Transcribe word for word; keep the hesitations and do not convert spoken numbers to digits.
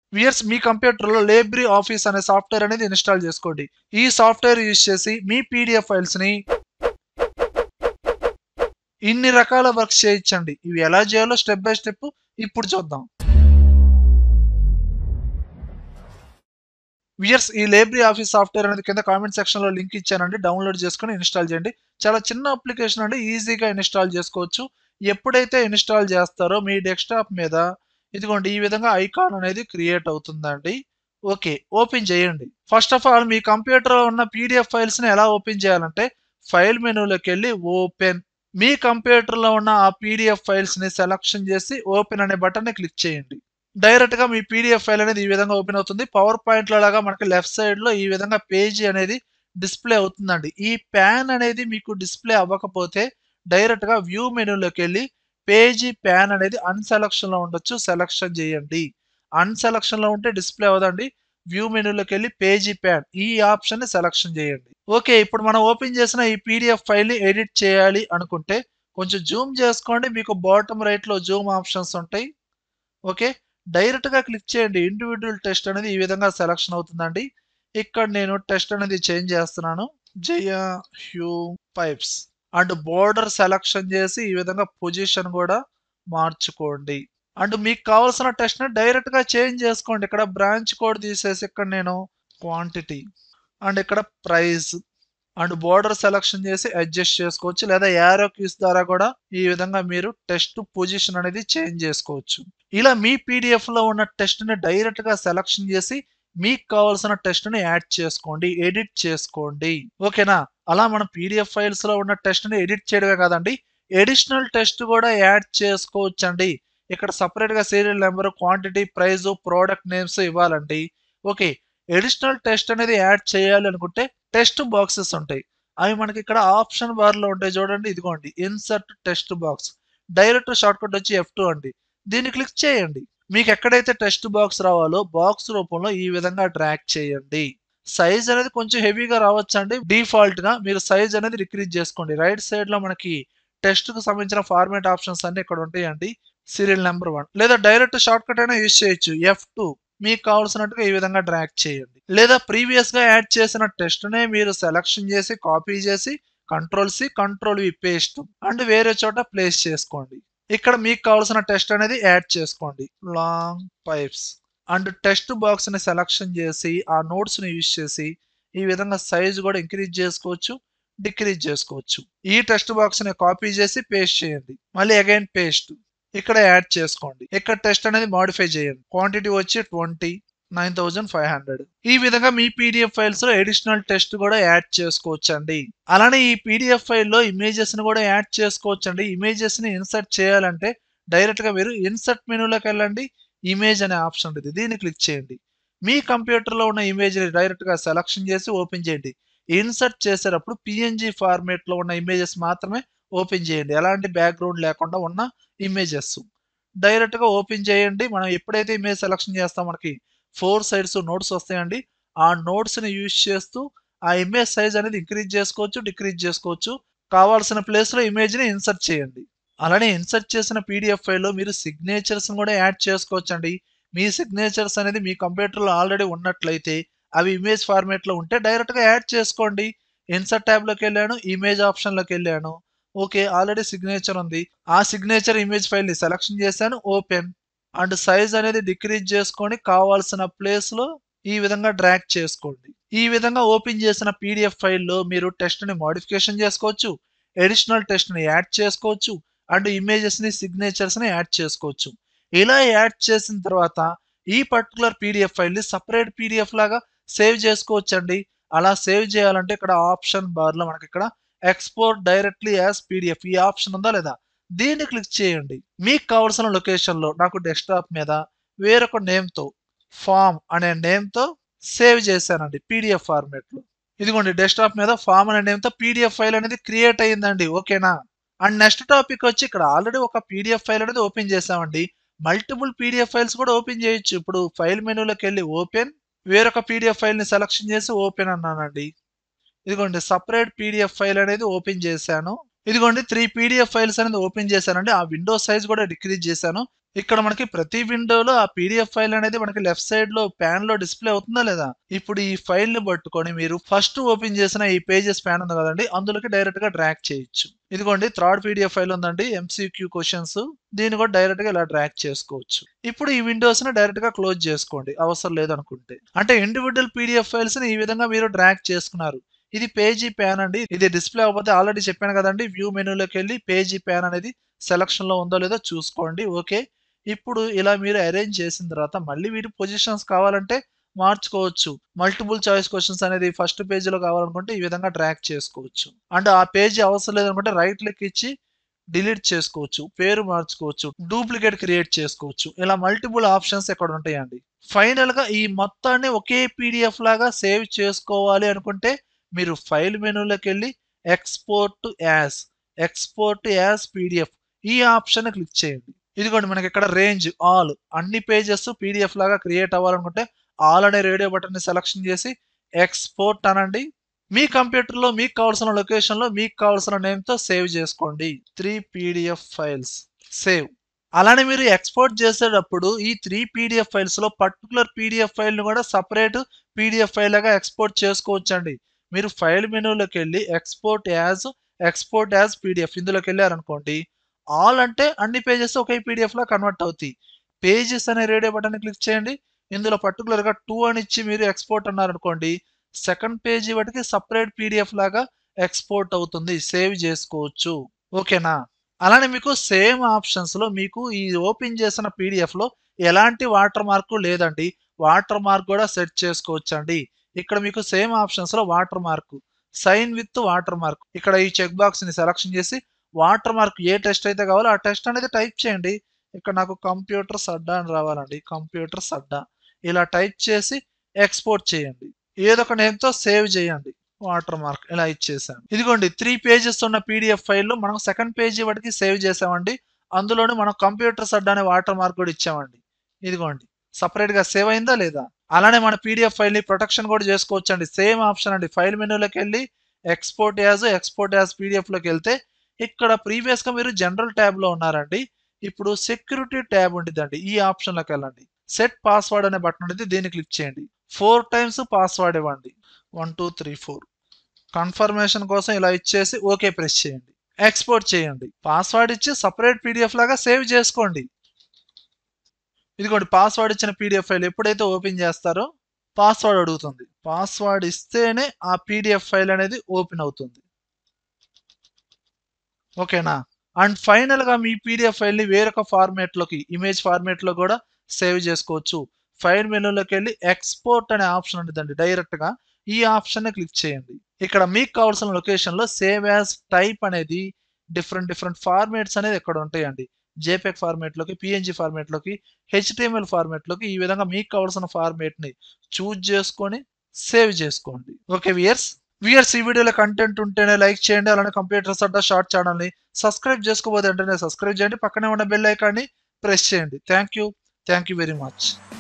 Viewers మీ కంప్యూటర్‌లో Libre Office అనే సాఫ్ట్‌వేర్ అనేది ఇన్‌స్టాల్ చేసుకోండి. ఈ సాఫ్ట్‌వేర్ యూజ్ చేసి మీ పీడీఎఫ్ ఫైల్స్‌ని ఇన్ని రకాల వర్క్స్ చేయొచ్చండి. ఇవి ఎలా చేయాలో స్టెప్ బై స్టెప్ ఇప్పుడు చూద్దాం. వ్యూయర్స్ ఈ లేబ్రీ ఆఫీస్ సాఫ్ట్‌వేర్ అనేది కింద కామెంట్ సెక్షన్‌లో లింక్ ఇచ్చానండి. డౌన్‌లోడ్ చేసుకొని ఇన్‌స్టాల్ చేయండి. చాలా చిన్న అప్లికేషన్ అండి. ఈజీగా ఇన్‌స్టాల్ చేసుకోవచ్చు. ఎప్పుడైతే ఇన్‌స్టాల్ చేస్తారో మీ డెస్క్‌టాప్ మీద ఇదిగోండి ఈ విధంగా ఐకాన్ అనేది క్రియేట్ అవుతుందండి. ఓకే. ఓపెన్ చేయండి. ఫస్ట్ ఆఫ్ ఆల్ మీ కంప్యూటర్‌లో ఉన్న పీడీఎఫ్ ఫైల్స్‌ని ఎలా ఓపెన్ చేయాలంటే ఫైల్ మెనూలోకెళ్ళి ఓపెన్. మీ కంప్యూటర్‌లో ఉన్న ఆ పీడీఎఫ్ ఫైల్స్‌ని సెలక్షన్ చేసి ఓపెన్ అనే బటన్‌ని క్లిక్ చేయండి. డైరెక్ట్‌గా మీ పీడీఎఫ్ ఫైల్ అనేది ఈ విధంగా ఓపెన్ అవుతుంది. పవర్ పాయింట్‌లో లాగా మనకి లెఫ్ట్ సైడ్‌లో ఈ విధంగా పేజీ అనేది డిస్‌ప్లే అవుతుందండి. ఈ పాన్ అనేది మీకు డిస్‌ప్లే అవ్వకపోతే డైరెక్ట్‌గా వ్యూ మెనూలోకెళ్ళి పేజీ పాన్ అనేది అన్‌సెలక్షన్‌లో ఉండొచ్చు. సెలక్షన్ చేయండి. అన్‌సెలక్షన్‌లో ఉంటే డిస్‌ప్లే అవ్వదండి. వ్యూ మెనూలోకెళ్ళి పేజీ పాన్ ఈ ఆప్షన్‌ని సెలక్షన్ చేయండి. ఓకే. ఇప్పుడు మనం ఓపెన్ చేసిన ఈ పీడీఎఫ్ ఫైల్‌ని ఎడిట్ చేయాలి అనుకుంటే కొంచెం జూమ్ చేసుకోండి. మీకు బాటమ్ రైట్‌లో జూమ్ ఆప్షన్స్ ఉంటాయి. ఓకే. డైరెక్ట్‌గా క్లిక్ చేయండి. ఇండివిడ్యువల్ టెస్ట్ అనేది ఈ విధంగా సెలక్షన్ అవుతుందండి. ఇక్కడ నేను టెస్ట్ అనేది చేంజ్ చేస్తున్నాను. జయ హ్యూ పైప్స్ అండ్ బోర్డర్ సెలక్షన్ చేసి ఈ విధంగా పొజిషన్ కూడా మార్చుకోండి. అండ్ మీకు కావాల్సిన టెస్ట్‌ని డైరెక్ట్‌గా చేంజ్ చేసుకోండి. ఇక్కడ బ్రాంచ్ కోడ్ తీసేసి ఇక్కడ నేను క్వాంటిటీ అండ్ ఇక్కడ ప్రైస్ అండ్ బోర్డర్ సెలక్షన్ చేసి అడ్జస్ట్ చేసుకోవచ్చు. లేదా యారో కీస్ ద్వారా కూడా ఈ విధంగా మీరు టెస్ట్ పొజిషన్ అనేది చేంజ్ చేసుకోవచ్చు. ఇలా మీ పీడీఎఫ్‌లో ఉన్న టెస్ట్‌ని డైరెక్ట్‌గా సెలక్షన్ చేసి మీకు కావాల్సిన టెస్ట్‌ని యాడ్ చేసుకోండి. ఎడిట్ చేసుకోండి. ఓకేనా? అలా మనం పీడీఎఫ్ ఫైల్స్‌లో ఉన్న టెస్ట్‌ని ఎడిట్ చేయడమే కాదండి. అడిషనల్ టెస్ట్ కూడా యాడ్ చేసుకోవచ్చండి. ఇక్కడ సెపరేట్‌గా serial number, quantity, price, product names ఇవ్వాలండి. ఓకే. అడిషనల్ టెస్ట్ అనేది యాడ్ చేయాలి అనుకుంటే టెస్ట్ బాక్సెస్ ఉంటాయి. అవి మనకి ఇక్కడ ఆప్షన్ బార్‌లో ఉంటాయి చూడండి. ఇదిగోండి insert test box. Direct shortcut వచ్చి ఎఫ్ టూ అండి. దీన్ని క్లిక్ చేయండి. మీకు ఎక్కడైతే టెక్స్ట్ బాక్స్ రావాలో బాక్స్ రూపంలో ఈ విధంగా డ్రాగ్ చేయండి. సైజ్ అనేది కొంచెం హెవీగా రావచ్చండి. డిఫాల్ట్‌గా మీరు సైజ్ అనేది డిక్రీజ్ చేసుకోండి. రైట్ సైడ్‌లో మనకి టెస్ట్‌కి సంబంధించిన ఫార్మాట్ ఆప్షన్స్ అన్నీ ఇక్కడ ఉంటాయండి. సీరియల్ నంబర్ వన్ లేదా డైరెక్ట్ షార్ట్‌కట్ అయినా యూజ్ చేయొచ్చు. ఎఫ్ టూ మీకు కావాల్సినట్టుగా ఈ విధంగా డ్రాగ్ చేయండి. లేదా ప్రీవియస్‌గా యాడ్ చేసిన టెస్ట్‌నే మీరు సెలక్షన్ చేసి కాపీ చేసి control C, control V paste and వేరే చోట ప్లేస్ చేసుకోండి. ఇక్కడ మీకు కావాల్సిన టెస్ట్ అనేది యాడ్ చేసుకోండి. లాంగ్ పైప్స్ అండ్ టెస్ట్ బాక్స్ ని సెలక్షన్ చేసి ఆ నోట్స్ ని యూజ్ చేసి ఈ విధంగా సైజ్ కూడా ఇంక్రీజ్ చేసుకోవచ్చు, డిక్రీజ్ చేసుకోవచ్చు. ఈ టెస్ట్ బాక్స్ ని కాపీ చేసి పేస్ట్ చేయండి. మళ్ళీ అగైన్ పేస్ట్ ఇక్కడ యాడ్ చేసుకోండి. ఇక్కడ టెస్ట్ అనేది మాడిఫై చేయండి. క్వాంటిటీ వచ్చి ఇరవై నైన్ థౌసండ్ ఫైవ్ హండ్రెడ్. ఈ విధంగా మీ పీడీఎఫ్ ఫైల్స్ లో అడిషనల్ టెస్ట్ కూడా యాడ్ చేసుకోవచ్చండి. అలానే ఈ పీడీఎఫ్ ఫైల్లో ఇమేజెస్ ని కూడా యాడ్ చేసుకోవచ్చండి. ఇమేజెస్ ని ఇన్సర్ట్ చేయాలంటే డైరెక్ట్ గా మీరు ఇన్సర్ట్ మెనూలోకి వెళ్ళండి. ఇమేజ్ అనే ఆప్షన్ ఉంటుంది. దీన్ని క్లిక్ చేయండి. మీ కంప్యూటర్ లో ఉన్న ఇమేజ్ ని డైరెక్ట్ గా సెలక్షన్ చేసి ఓపెన్ చేయండి. ఇన్సర్ట్ చేసేటప్పుడు పిఎన్జి ఫార్మేట్ లో ఉన్న ఇమేజెస్ మాత్రమే ఓపెన్ చేయండి. ఎలాంటి బ్యాక్గ్రౌండ్ లేకుండా ఉన్న ఇమేజెస్ డైరెక్ట్ గా ఓపెన్ చేయండి. మనం ఎప్పుడైతే ఇమేజ్ సెలక్షన్ చేస్తాం మనకి ఫోర్ సైడ్స్ నోట్స్ వస్తాయండి. ఆ నోట్స్ ని యూజ్ చేస్తూ ఆ ఇమేజ్ సైజ్ అనేది ఇంక్రీజ్ చేసుకోవచ్చు, డిక్రీజ్ చేసుకోవచ్చు. కావాల్సిన ప్లేస్ లో ఇమేజ్ ని ఇన్సర్ట్ చేయండి. అలానే ఇన్సర్ట్ చేసిన పీడీఎఫ్ ఫైల్లో మీరు సిగ్నేచర్స్ కూడా యాడ్ చేసుకోవచ్చండి. మీ సిగ్నేచర్స్ అనేది మీ కంప్యూటర్లో ఆల్రెడీ ఉన్నట్లయితే అవి ఇమేజ్ ఫార్మేట్ లో ఉంటే డైరెక్ట్ గా యాడ్ చేసుకోండి. ఇన్సర్ట్ ట్యాబ్ లోకి వెళ్ళాను, ఇమేజ్ ఆప్షన్ లోకి వెళ్ళాను. ఓకే. ఆల్రెడీ సిగ్నేచర్ ఉంది. ఆ సిగ్నేచర్ ఇమేజ్ ఫైల్‌ని సెలక్షన్ చేశాను. ఓపెన్ అండ్ సైజ్ అనేది డిక్రీజ్ చేసుకొని కావాల్సిన ప్లేస్‌లో ఈ విధంగా డ్రాగ్ చేసుకోండి. ఈ విధంగా ఓపెన్ చేసిన పీడీఎఫ్ ఫైల్‌లో మీరు టెక్స్ట్‌ని మోడిఫికేషన్ చేసుకోవచ్చు. అడిషనల్ టెక్స్ట్‌ని యాడ్ చేసుకోవచ్చు. అండ్ ఇమేజెస్‌ని, సిగ్నేచర్స్‌ని యాడ్ చేసుకోవచ్చు. ఇలా యాడ్ చేసిన తర్వాత ఈ పర్టిక్యులర్ పీడీఎఫ్ ఫైల్‌ని సెపరేట్ పీడీఎఫ్ లాగా సేవ్ చేసుకోవచ్చండి. అలా సేవ్ చేయాలంటే ఇక్కడ ఆప్షన్ బార్‌లో మనకి ఇక్కడ ఎక్స్‌పోర్ట్ డైరెక్ట్‌లీ యాస్ పీడీఎఫ్ ఈ ఆప్షన్ ఉందా లేదా? దీన్ని క్లిక్ చేయండి. మీకు కావాల్సిన లొకేషన్‌లో నాకు డెస్క్‌టాప్ మీద వేరొక నేమ్‌తో ఫార్మ్ అనే నేమ్‌తో సేవ్ చేశానండి పీడీఎఫ్ ఫార్మాట్‌లో. ఇదిగోండి డెస్క్‌టాప్ మీద ఫార్మ్ అనే నేమ్‌తో పీడీఎఫ్ ఫైల్ అనేది క్రియేట్ అయిందండి. ఓకేనా? అండ్ నెక్స్ట్ టాపిక్ వచ్చి ఇక్కడ ఆల్రెడీ ఒక పీడీఎఫ్ ఫైల్ అనేది ఓపెన్ చేసామండి. మల్టిపుల్ పీడీఎఫ్ ఫైల్స్ కూడా ఓపెన్ చేయొచ్చు. ఇప్పుడు ఫైల్ మెనూలోకి వెళ్ళి ఓపెన్ వేరొక పీడీఎఫ్ ఫైల్‌ని సెలక్షన్ చేసి ఓపెన్ అన్నానండి. ఇదిగోండి సెపరేట్ పీడీఎఫ్ ఫైల్ అనేది ఓపెన్ చేశాను. ఇదిగోండి త్రీ పీడిఎఫ్ ఫైల్స్ అనేది ఓపెన్ చేశానండి. ఆ విండో సైజ్ కూడా డిక్రీజ్ చేశాను. ఇక్కడ మనకి ప్రతి విండోలో ఆ పీడిఎఫ్ ఫైల్ అనేది మనకి లెఫ్ట్ సైడ్ లో ప్యాన్ లో డిస్ప్లే అవుతుందా లేదా? ఇప్పుడు ఈ ఫైల్ ని పట్టుకొని మీరు ఫస్ట్ ఓపెన్ చేసిన ఈ పేజెస్ ప్యాన్ ఉంది కదండి, అందులోకి డైరెక్ట్ గా డ్రాగ్ చేయొచ్చు. ఇదిగోండి థర్డ్ పీడిఎఫ్ ఫైల్ ఉందండి, ఎంసీక్యూ క్వశ్చన్స్. దీన్ని కూడా డైరెక్ట్ గా ఇలా డ్రాగ్ చేసుకోవచ్చు. ఇప్పుడు ఈ విండోస్ ని డైరెక్ట్ గా క్లోజ్ చేసుకోండి అవసరం లేదనుకుంటే. అంటే ఇండివిజువల్ పీడిఎఫ్ ఫైల్స్ ని ఈ విధంగా మీరు డ్రాగ్ చేసుకున్నారు. ఇది పేజీ ప్యాన్ అండి. ఇది డిస్ప్లే అవ్వకపోతే ఆల్రెడీ చెప్పాను కదండి, వ్యూ మెనూలోకి వెళ్ళి పేజీ ప్యాన్ అనేది సెలక్షన్ లో ఉందో లేదో చూసుకోండి. ఓకే, ఇప్పుడు ఇలా మీరు అరేంజ్ చేసిన తర్వాత మళ్ళీ వీటి పొజిషన్స్ కావాలంటే మార్చుకోవచ్చు. మల్టిపుల్ చాయిస్ క్వశ్చన్స్ అనేది ఫస్ట్ పేజీలో కావాలనుకుంటే ఈ విధంగా డ్రాగ్ చేసుకోవచ్చు. అంటే ఆ పేజీ అవసరం లేదనుకుంటే రైట్ క్లిక్ ఇచ్చి డిలీట్ చేసుకోవచ్చు, పేరు మార్చుకోవచ్చు, డూప్లికేట్ క్రియేట్ చేసుకోవచ్చు. ఇలా మల్టిపుల్ ఆప్షన్స్ ఇక్కడ ఉంటాయండి. ఫైనల్ గా ఈ మొత్తాన్ని ఒకే పీడిఎఫ్ లాగా సేవ్ చేసుకోవాలి అనుకుంటే మీరు ఫైల్ మెనూలోకి వెళ్ళి export as export as PDF ఈ ఆప్షన్ క్లిక్ చేయండి. ఇదిగోండి మనకి ఇక్కడ రేంజ్ ఆల్ అన్ని పేజెస్ పీడిఎఫ్ లాగా క్రియేట్ అవ్వాలనుకుంటే ఆల్ అనే రేడియో బటన్ ని సెలక్షన్ చేసి ఎక్స్పోర్ట్ అనండి. మీ కంప్యూటర్ లో మీకు కావాల్సిన లొకేషన్ లో మీకు కావాల్సిన నేమ్ తో సేవ్ చేసుకోండి. Three PDF files save. అలానే మీరు ఎక్స్పోర్ట్ చేసేటప్పుడు ఈ త్రీ పీడిఎఫ్ ఫైల్స్ లో పర్టికులర్ పీడిఎఫ్ ఫైల్ ని కూడా సపరేట్ పీడిఎఫ్ ఫైల్ లాగా ఎక్స్పోర్ట్ చేసుకోవచ్చండి. మీరు ఫైల్ మెనూలోకి వెళ్ళి export as export as PDF ఇందులోకి వెళ్ళారనుకోండి, ఆల్ అంటే అన్ని పేజెస్ ఒకే పీడిఎఫ్ లా కన్వర్ట్ అవుతాయి. పేజెస్ అనే రేడియో బటన్ క్లిక్ చేయండి. ఇందులో పర్టికులర్ గా టూ అని ఇచ్చి మీరు ఎక్స్పోర్ట్ అన్నారనుకోండి, సెకండ్ పేజీ వాటికి సపరేట్ పీడిఎఫ్ లాగా ఎక్స్పోర్ట్ అవుతుంది, సేవ్ చేసుకోవచ్చు. ఓకేనా? అలానే మీకు సేమ్ ఆప్షన్స్ లో మీకు ఈ ఓపెన్ చేసిన పీడిఎఫ్ లో ఎలాంటి వాటర్ మార్క్ లేదండి, వాటర్ మార్క్ కూడా సెట్ చేసుకోవచ్చు అండి. ఇక్కడ మీకు సేమ్ ఆప్షన్స్ లో water mark, sign with water mark, ఇక్కడ ఈ చెక్ బాక్స్ ని సెలక్షన్ చేసి వాటర్ మార్క్ ఏ టెస్ట్ అయితే కావాలో ఆ టెస్ట్ అనేది టైప్ చేయండి. ఇక్కడ నాకు కంప్యూటర్ సడ్డా అని రావాలండి, కంప్యూటర్ సడ్డా. ఇలా టైప్ చేసి ఎక్స్పోర్ట్ చేయండి. ఏదో ఒక నేమ్ తో సేవ్ చేయండి. వాటర్ మార్క్ ఇలా ఇచ్చేసాను. ఇదిగోండి త్రీ పేజెస్ ఉన్న పీడిఎఫ్ ఫైల్ మనం సెకండ్ పేజీ వాటికి సేవ్ చేసామండి. అందులోనే మనం కంప్యూటర్ సడ్డా అనే వాటర్ మార్క్ కూడా ఇచ్చామండి. ఇదిగోండి సపరేట్ గా సేవ్ అయిందా లేదా? అలానే మన పీడిఎఫ్ ఫైల్ ని ప్రొటెక్షన్ కూడా చేసుకోవచ్చు అండి. సేమ్ ఆప్షన్ అండి, ఫైల్ మెనూలోకి వెళ్ళి export as export as PDF లోకి వెళ్తే ఇక్కడ ప్రీవియస్ గా మీరు జనరల్ ట్యాబ్ లో ఉన్నారండి. ఇప్పుడు సెక్యూరిటీ ట్యాబ్ ఉంటుందండి, ఈ ఆప్షన్ లోకి వెళ్ళండి. సెట్ పాస్వర్డ్ అనే బటన్ ఉంటుంది, దీన్ని క్లిక్ చేయండి. ఫోర్ టైమ్స్ పాస్వర్డ్ ఇవ్వండి, one two three four. Confirmation కోసం ఇలా ఇచ్చేసి ఓకే ప్రెస్ చేయండి. ఎక్స్పోర్ట్ చేయండి. పాస్వర్డ్ ఇచ్చి సపరేట్ పీడిఎఫ్ లాగా సేవ్ చేసుకోండి. ఇదిగోండి పాస్వర్డ్ ఇచ్చిన పీడిఎఫ్ ఫైల్ ఎప్పుడైతే ఓపెన్ చేస్తారో పాస్వర్డ్ అడుగుతుంది. పాస్వర్డ్ ఇస్తేనే ఆ పీడిఎఫ్ ఫైల్ అనేది ఓపెన్ అవుతుంది. ఓకేనా? అండ్ ఫైనల్ గా మీ పీడిఎఫ్ ఫైల్ ని వేరొక ఫార్మేట్ లోకి, ఇమేజ్ ఫార్మేట్ లో కూడా సేవ్ చేసుకోవచ్చు. ఫైల్ మెనూలోకి వెళ్ళి ఎక్స్పోర్ట్ అనే ఆప్షన్ ఉంటుందండి, డైరెక్ట్ గా ఈ ఆప్షన్ ని క్లిక్ చేయండి. ఇక్కడ మీకు కావాల్సిన లొకేషన్ లో సేవ్ యాజ్ టైప్ అనేది డిఫరెంట్ డిఫరెంట్ ఫార్మేట్స్ అనేది ఇక్కడ ఉంటాయండి. జేపీఈజీ ఫార్మేట్ లోకి, పిఎన్జీ ఫార్మేట్ లోకి, హెచ్టిఎంఎల్ ఫార్మేట్ లోకి, ఈ విధంగా మీకు కావాల్సిన ఫార్మేట్ ని చూజ్ చేసుకొని సేవ్ చేసుకోండి. ఓకే వియర్స్, వియర్స్ ఈ వీడియోలో కంటెంట్ ఉంటేనే లైక్ చేయండి. అలానే కంప్యూటర్స్ అడ్డా షార్ట్ ఛానల్ ని సబ్స్క్రైబ్ చేసుకోబోతే వెంటనే సబ్స్క్రైబ్ చేయండి. పక్కనే ఉన్న బెల్ ఐకాన్ని ప్రెస్ చేయండి. Thank you thank you very much.